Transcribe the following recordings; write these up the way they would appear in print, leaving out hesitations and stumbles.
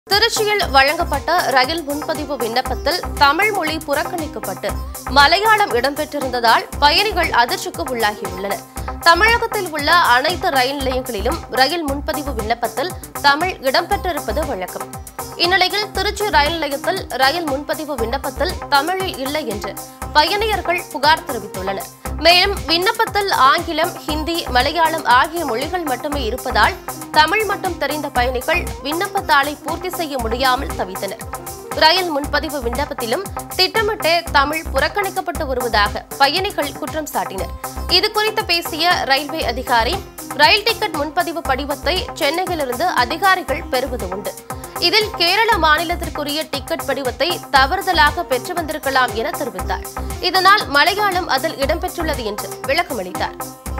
திருச்சியில் வழங்கப்பட்ட ரயில் முன்பதிவு விண்ணப்பத்தில் தமிழ் மொழி புறக்கணிக்கப்பட்டு மலையாளம் இடம்பெற்றிருந்ததால் பயணிகள் அதிர்ச்சிக்கு உள்ளாகியுள்ளனர். தமிழகத்தில் உள்ள அனைத்து ரயில் நிலையங்களிலும் ரயில் முன்பதிவு விண்ணப்பத்தில் தமிழ் இடம்பெற்றிருப்பது வழக்கம். இந்நிலையில் திருச்சி ரயில் நிலையத்தில் ரயில் முன்பதிவு விண்ணப்பத்தில் தமிழில் இல்லை என்று பயணியர்கள் புகார் தெரிவித்துள்ளனர். மேலும் விண்ணப்பத்தில் ஆங்கிலம், ஹிந்தி, மலையாளம் ஆகிய மொழிகள் மட்டுமே இருப்பதால் தமிழ் மட்டும் தெரிந்த பயணிகள் விண்ணப்பத்தாளை பூர்த்தி செய்ய முடியாமல் தவித்தனர். ரயில் முன்பதிவு விண்ணப்பத்திலும் திட்டமிட்டே தமிழ் புறக்கணிக்கப்பட்டு வருவதாக பயணிகள் குற்றம் சாட்டினர். இதுகுறித்து பேசிய ரயில்வே அதிகாரி, ரயில் டிக்கெட் முன்பதிவு படிவத்தை சென்னையிலிருந்து அதிகாரிகள் பெறுவது உண்டு. இதில் கேரள மாநிலத்திற்குரிய டிக்கெட் படிவத்தை தவறுதலாக பெற்று வந்திருக்கலாம் என தெரிவித்தார். இதனால் மலையாளம் அதில் இடம்பெற்றுள்ளது என்று விளக்கமளித்தார்.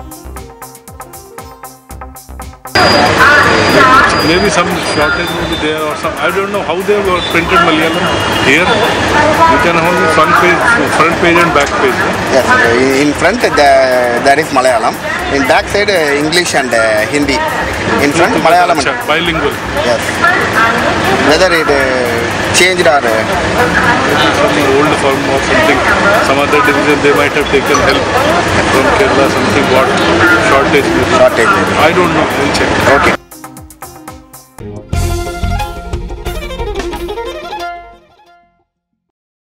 Maybe some shortage will be there or some. I don't know how they were printed Malayalam here. You can have front page and back page. Yes, in front there is Malayalam. In back side English and Hindi. In front Malayalam. Bilingual. Yes. Whether it changed or some old form or something. Some other division they might have taken help from Kerala. Something what shortage. Shortage. I don't know. We'll check. Okay.